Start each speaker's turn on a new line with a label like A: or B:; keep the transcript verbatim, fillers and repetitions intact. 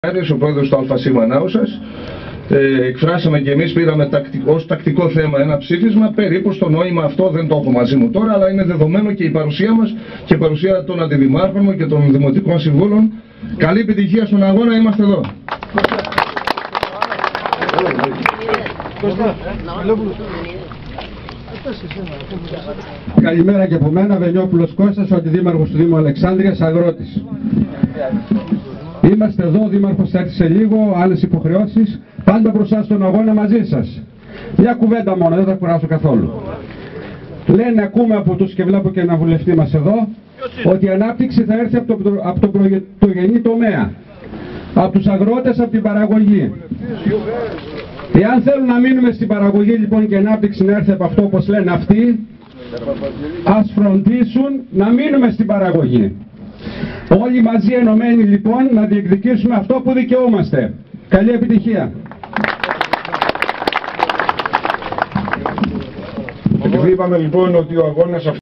A: Ο πρόεδρος του ΑΣ Νάουσας, ε, εκφράσαμε και εμείς, πήραμε τακτικ, ως τακτικό θέμα ένα ψήφισμα, περίπου στο νόημα αυτό, δεν το έχω μαζί μου τώρα, αλλά είναι δεδομένο και η παρουσία μας και η παρουσία των αντιδημάρχων μου και των δημοτικών συμβούλων. Καλή επιτυχία στον αγώνα, είμαστε εδώ.
B: Καλημέρα και από μένα, Βενιόπουλος Κώστας, ο αντιδήμαρχος του Δήμου Αλεξάνδρειας, αγρότης. Είμαστε εδώ, ο Δήμαρχος θα έρθει σε λίγο, άλλες υποχρεώσεις, πάντα μπροστά στον αγώνα μαζί σας. Μια κουβέντα μόνο, δεν θα κουράσω καθόλου. Λένε, ακούμε από τους, και βλέπω και ένα βουλευτή μας εδώ, ότι η ανάπτυξη θα έρθει από τον από το πρωτογενή τομέα, από τους αγρότες, από την παραγωγή. Εάν θέλουν να μείνουμε στην παραγωγή λοιπόν και η ανάπτυξη να έρθει από αυτό όπως λένε αυτοί, ας φροντίσουν να μείνουμε στην παραγωγή. Όλοι μαζί ενωμένοι λοιπόν να διεκδικήσουμε αυτό που δικαιούμαστε. Καλή επιτυχία.
C: Επειδή είπαμε λοιπόν ότι ο αγώνας